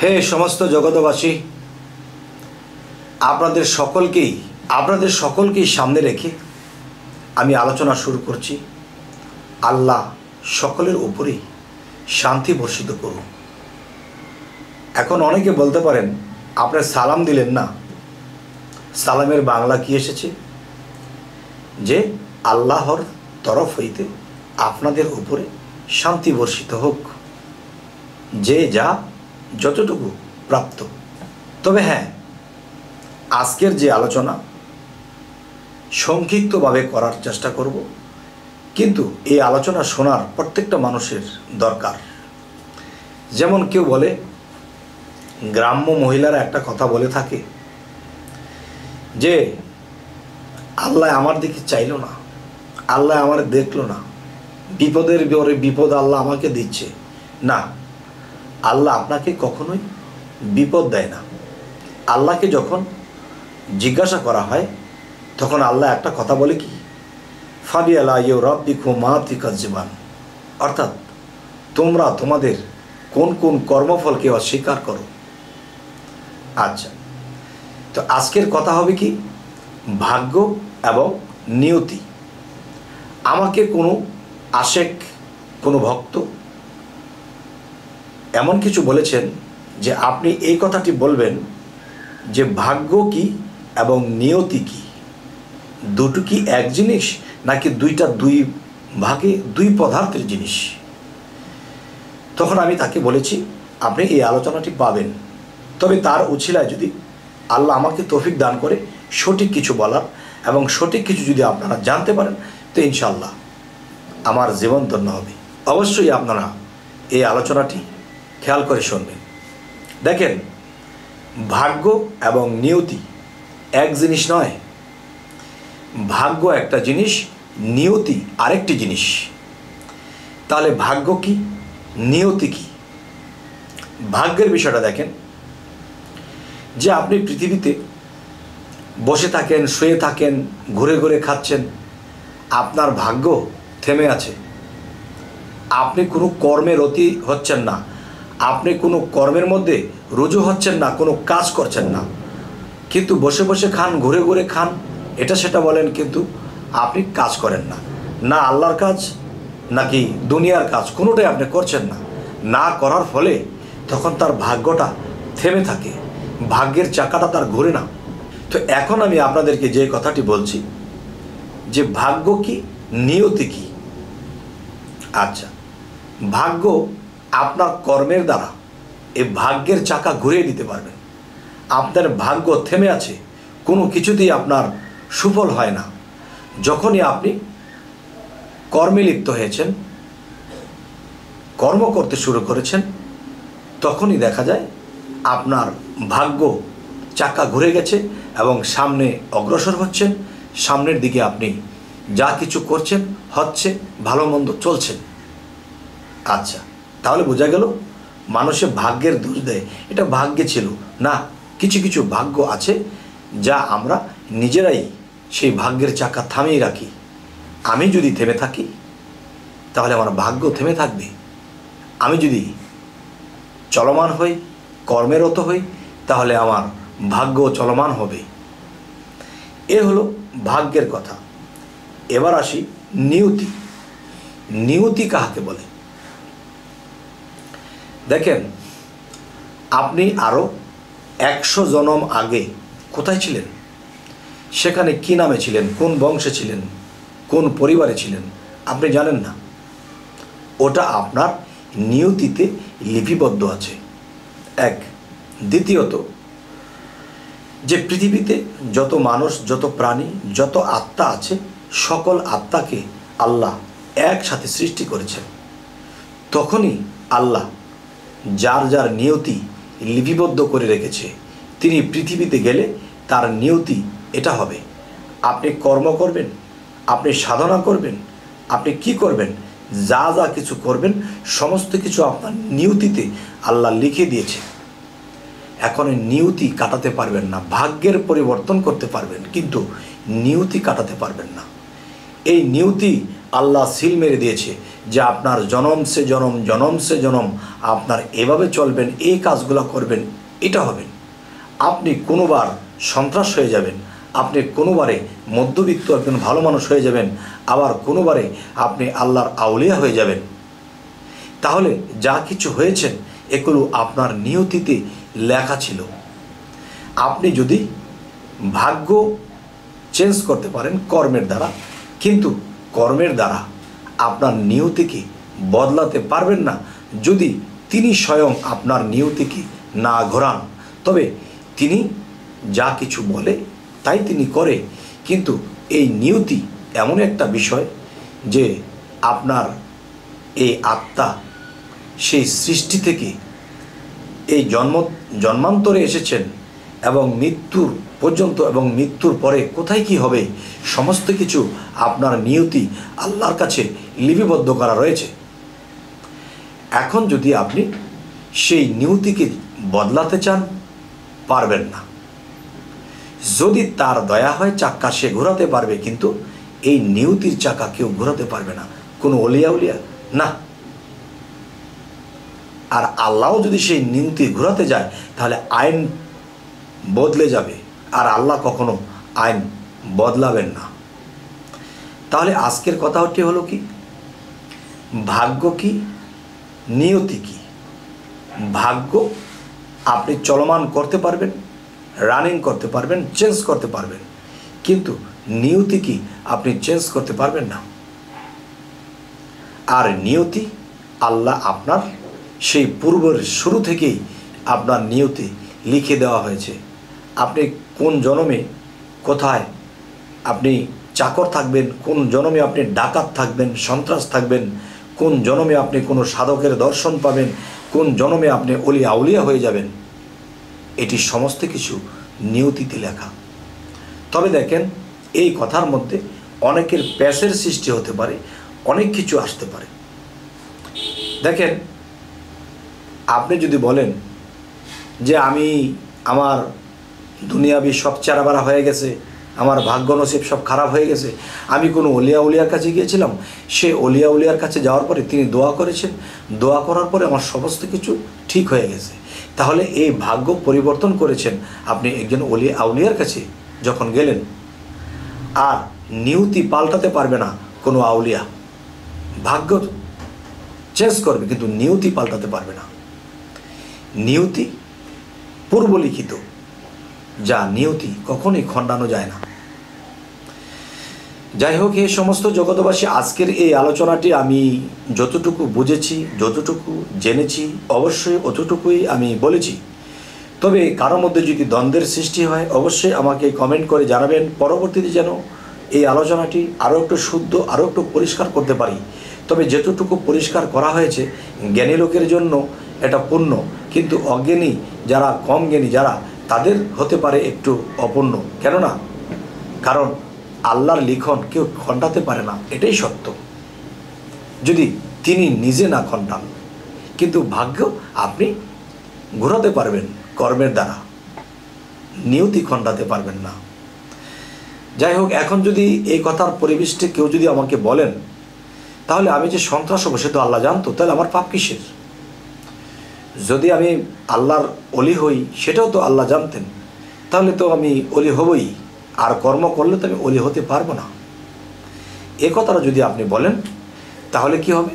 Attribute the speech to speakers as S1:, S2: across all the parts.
S1: হে সমস্ত জগতবাসী, আপনাদের সকলকেই সামনে রেখে আমি আলোচনা শুরু করছি। আল্লাহ সকলের উপরেই শান্তি বর্ষিত করুন। এখন অনেকে বলতে পারেন, আপনার সালাম দিলেন না, সালামের বাংলা কি এসেছে? যে আল্লাহর তরফ হইতে আপনাদের উপরে শান্তি বর্ষিত হোক, যে যা যতটুকু প্রাপ্ত। তবে হ্যাঁ, আজকের যে আলোচনা সংক্ষিপ্তভাবে করার চেষ্টা করব, কিন্তু এই আলোচনা শোনার প্রত্যেকটা মানুষের দরকার। যেমন কেউ বলে, গ্রাম্য মহিলারা একটা কথা বলে থাকে যে আল্লাহ আমার দিকে চাইলো না, আল্লাহ আমার দেখলো না, বিপদের পরে বিপদ আল্লাহ আমাকে দিচ্ছে না। আল্লাহ আপনাকে কখনোই বিপদ দেয় না। আল্লাহকে যখন জিজ্ঞাসা করা হয় তখন আল্লাহ একটা কথা বলে কি, ফাবি আলা ইউ রাব্বিকুম মা তুকাজ্জিবান, অর্থাৎ তোমরা তোমাদের কোন কোন কর্মফলকে অস্বীকার করো। আচ্ছা, তো আজকের কথা হবে কি, ভাগ্য এবং নিয়তি। আমাকে কোনো আশেক, কোনো ভক্ত এমন কিছু বলেছেন যে আপনি এই কথাটি বলবেন যে ভাগ্য কি এবং নিয়তি কি, দুটো কি এক জিনিস নাকি দুই ভাগে দুই পদার্থের জিনিস? তখন আমি তাকে বলেছি, আপনি এই আলোচনাটি পাবেন, তবে তার উছিলায় যদি আল্লাহ আমাকে তৌফিক দান করে সঠিক কিছু বলার এবং সঠিক কিছু যদি আপনারা জানতে পারেন, তো ইনশাল্লাহ আমার জীবন ধন্য হবে। অবশ্যই আপনারা এই আলোচনাটি খেয়াল করে শুনবেন। দেখেন, ভাগ্য এবং নিয়তি এক জিনিস নয়। ভাগ্য একটা জিনিস, নিয়তি আরেকটি জিনিস। তাহলে ভাগ্য কি, নিয়তি কি? ভাগ্যের বিষয়টা দেখেন, যে আপনি পৃথিবীতে বসে থাকেন, শুয়ে থাকেন, ঘুরে ঘুরে খাচ্ছেন, আপনার ভাগ্য থেমে আছে। আপনি কোনো কর্মে রতি হচ্ছেন না, আপনি কোনো কর্মের মধ্যে রুজু হচ্ছেন না, কোনো কাজ করছেন না, কিন্তু বসে বসে খান, ঘুরে ঘুরে খান, এটা সেটা বলেন, কিন্তু আপনি কাজ করেন না, না আল্লাহর কাজ নাকি দুনিয়ার কাজ, কোনোটাই আপনি করছেন না। না করার ফলে তখন তার ভাগ্যটা থেমে থাকে, ভাগ্যের চাকাটা তার ঘুরে না। তো এখন আমি আপনাদেরকে যে কথাটি বলছি যে ভাগ্য কি, নিয়তি কি। আচ্ছা, ভাগ্য আপনার কর্মের দ্বারা এই ভাগ্যের চাকা ঘুরিয়ে দিতে পারবেন। আপনার ভাগ্য থেমে আছে, কোনো কিছুতেই আপনার সুফল হয় না। যখনই আপনি কর্মে লিপ্ত হয়েছেন, কর্ম করতে শুরু করেছেন, তখনই দেখা যায় আপনার ভাগ্য চাকা ঘুরে গেছে এবং সামনে অগ্রসর হচ্ছেন। সামনের দিকে আপনি যা কিছু করছেন, হচ্ছে, ভালো মন্দ চলছে। আচ্ছা, তাহলে বোঝা গেল মানুষে ভাগ্যের দোষ দেয়, এটা ভাগ্যে ছিল না। কিছু কিছু ভাগ্য আছে যা আমরা নিজেরাই সেই ভাগ্যের চাকা থামিয়ে রাখি। আমি যদি থেমে থাকি তাহলে আমার ভাগ্য থেমে থাকবে। আমি যদি চলমান হই, কর্মেরত হই, তাহলে আমার ভাগ্য চলমান হবে। এ হলো ভাগ্যের কথা। এবার আসি নিয়তি। নিয়তি কাহাকে বলে? দেখেন, আপনি আরও 100 জন্ম আগে কোথায় ছিলেন? সেখানে কি নামে ছিলেন, কোন বংশে ছিলেন, কোন পরিবারে ছিলেন, আপনি জানেন না। ওটা আপনার নিয়তিতে লিপিবদ্ধ আছে। এক। দ্বিতীয়ত, যে পৃথিবীতে যত মানুষ, যত প্রাণী, যত আত্মা আছে, সকল আত্মাকে আল্লাহ একসাথে সৃষ্টি করেছেন। তখনই আল্লাহ যার যার নিয়তি লিপিবদ্ধ করে রেখেছে, তিনি পৃথিবীতে গেলে তার নিয়তি এটা হবে। আপনি কর্ম করবেন, আপনি সাধনা করবেন, আপনি কি করবেন, যা যা কিছু করবেন, সমস্ত কিছু আপনার নিয়তিতে আল্লাহ লিখে দিয়েছে। এখন নিয়তি কাটাতে পারবেন না। ভাগ্যের পরিবর্তন করতে পারবেন, কিন্তু নিয়তি কাটাতে পারবেন না। এই নিয়তি আল্লাহ সিল মেরে দিয়েছে যে আপনার জনম সে জনম, জনম সে জনম আপনার এভাবে চলবেন, এই কাজগুলো করবেন, এটা হবেন। আপনি কোনোবার সন্ত্রাস হয়ে যাবেন, আপনি কোনোবারে মধ্যবিত্ত একজন ভালো মানুষ হয়ে যাবেন, আবার কোনোবারে আপনি আল্লাহর আউলিয়া হয়ে যাবেন। তাহলে যা কিছু হয়েছেন এগুলো আপনার নিয়তিতে লেখা ছিল। আপনি যদি ভাগ্য চেঞ্জ করতে পারেন কর্মের দ্বারা, কিন্তু কর্মের দ্বারা আপনার নিয়তিকে বদলাতে পারবেন না যদি তিনি স্বয়ং আপনার নিয়তিকে না ঘোরান। তবে তিনি যা কিছু বলে তাই তিনি করে, কিন্তু এই নিয়তি এমন একটা বিষয় যে আপনার এই আত্মা সেই সৃষ্টি থেকে এই জন্মান্তরে এসেছেন এবং মৃত্যুর পর্যন্ত এবং মৃত্যুর পরে কোথায় কি হবে সমস্ত কিছু আপনার নিয়তি আল্লাহর কাছে লিপিবদ্ধ করা রয়েছে। এখন যদি আপনি সেই নিয়তিকে বদলাতে চান, পারবেন না। যদি তার দয়া হয় চাক্কা সে ঘোরাতে পারবে, কিন্তু এই নিয়তির চাকা কেউ ঘোরাতে পারবে না, কোনো অলিয়া উলিয়া না। আর আল্লাহও যদি সেই নিয়তি ঘোরাতে যায় তাহলে আইন বদলে যাবে, আর আল্লাহ কখনো আইন বদলাবেন না। তাহলে আজকের কথাটি হলো কি, ভাগ্য কি, নিয়তি কি? ভাগ্য আপনি চলমান করতে পারবেন, রানিং করতে পারবেন, চেঞ্জ করতে পারবেন, কিন্তু নিয়তি কি আপনি চেঞ্জ করতে পারবেন না। আর নিয়তি আল্লাহ আপনার সেই পূর্বের শুরু থেকেই আপনার নিয়তি লিখে দেওয়া হয়েছে। আপনি কোন জন্মে কোথায় আপনি চাকর থাকবেন, কোন জন্মে আপনি ডাকাত থাকবেন, সন্ত্রাস থাকবেন, কোন জন্মে আপনি কোনো সাধকের দর্শন পাবেন, কোন জন্মে আপনি অলি আউলিয়া হয়ে যাবেন, এটি সমস্ত কিছু নিয়তিতে লেখা। তবে দেখেন, এই কথার মধ্যে অনেকের প্যাসের সৃষ্টি হতে পারে, অনেক কিছু আসতে পারে। দেখেন, আপনি যদি বলেন যে আমি আমার দুনিয়াবি সব চারাবাড়া হয়ে গেছে, আমার ভাগ্য নসিব সব খারাপ হয়ে গেছে, আমি কোনো অলিয়া উলিয়ার কাছে গিয়েছিলাম, সে অলিয়া উলিয়ার কাছে যাওয়ার পরে তিনি দোয়া করেছেন, দোয়া করার পরে আমার সমস্ত কিছু ঠিক হয়ে গেছে, তাহলে এই ভাগ্য পরিবর্তন করেছেন আপনি একজন অলিয়া আউলিয়ার কাছে যখন গেলেন। আর নিয়তি পাল্টাতে পারবে না কোনো আউলিয়া। ভাগ্য চেঞ্জ করবে কিন্তু নিয়তি পাল্টাতে পারবে না। নিয়তি পূর্বলিখিত, যা নিয়তি কখনোই খণ্ডানো যায় না। যাই হোক, এই সমস্ত জগতবাসী, আজকের এই আলোচনাটি আমি যতটুকু বুঝেছি, যতটুকু জেনেছি, অবশ্যই অতটুকুই আমি বলেছি। তবে কারোর মধ্যে যদি দ্বন্দ্বের সৃষ্টি হয় অবশ্যই আমাকে কমেন্ট করে জানাবেন, পরবর্তীতে যেন এই আলোচনাটি আরও একটু শুদ্ধ, আরও একটু পরিষ্কার করতে পারি। তবে যেতটুকু পরিষ্কার করা হয়েছে জ্ঞানী লোকের জন্য এটা পূর্ণ, কিন্তু অজ্ঞানী যারা, কম জ্ঞানী যারা, তাদের হতে পারে একটু অপূর্ণ। কেননা কারণ আল্লাহর লিখন কেউ খণ্ডাতে পারে না, এটাই সত্য, যদি তিনি নিজে না খণ্ডান। কিন্তু ভাগ্য আপনি ঘোরাতে পারবেন কর্মের দ্বারা, নিয়তি খণ্ডাতে পারবেন না। যাই হোক, এখন যদি এই কথার পরিবেশটি কেউ যদি আমাকে বলেন তাহলে আমি যে সন্ত্রাস হবো সে তো আল্লাহ জানতো, তাহলে আমার পাপ কিসের? যদি আমি আল্লাহর অলি হই সেটাও তো আল্লাহ জানতেন, তাহলে তো আমি অলি হবই, আর কর্ম করলে তো আমি অলি হতে পারবো না। এ কথাটা যদি আপনি বলেন তাহলে কি হবে?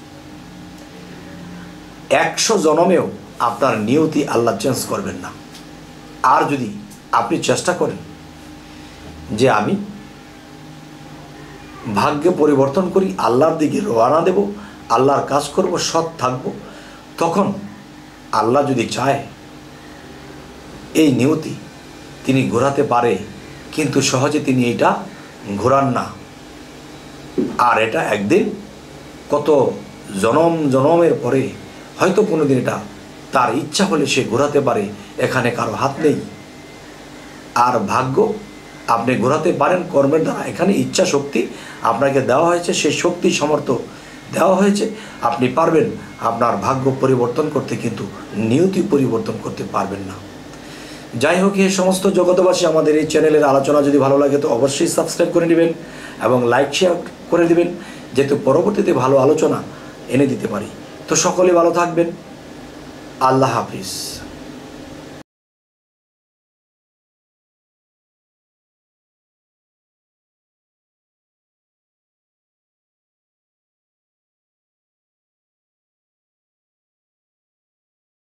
S1: 100 জন্মেও আপনার নিয়তি আল্লাহ চেঞ্জ করবেন না। আর যদি আপনি চেষ্টা করেন যে আমি ভাগ্য পরিবর্তন করি, আল্লাহর দিকে রওনা দেব, আল্লাহর কাজ করব, সৎ থাকব, তখন আল্লাহ যদি চায় এই নিয়তি তিনি ঘোরাতে পারে, কিন্তু সহজে তিনি এটা ঘোরান না। আর এটা একদিন কত জনমের পরে হয়তো কোনোদিন এটা তার ইচ্ছা হলে সে ঘোরাতে পারে, এখানে কারো হাত নেই। আর ভাগ্য আপনি ঘোরাতে পারেন কর্মের দ্বারা, এখানে ইচ্ছা শক্তি আপনাকে দেওয়া হয়েছে, সেই শক্তি সামর্থ্য দেওয়া হয়েছে, আপনি পারবেন আপনার ভাগ্য পরিবর্তন করতে, কিন্তু নিয়তি পরিবর্তন করতে পারবেন না। যাই হোক, এই সমস্ত জগতবাসী, আমাদের এই চ্যানেলের আলোচনা যদি ভালো লাগে তো অবশ্যই সাবস্ক্রাইব করে নেবেন এবং লাইক শেয়ার করে দেবেন যাতে পরবর্তীতে ভালো আলোচনা এনে দিতে পারি। তো সকলে ভালো থাকবেন। আল্লাহ হাফিজ।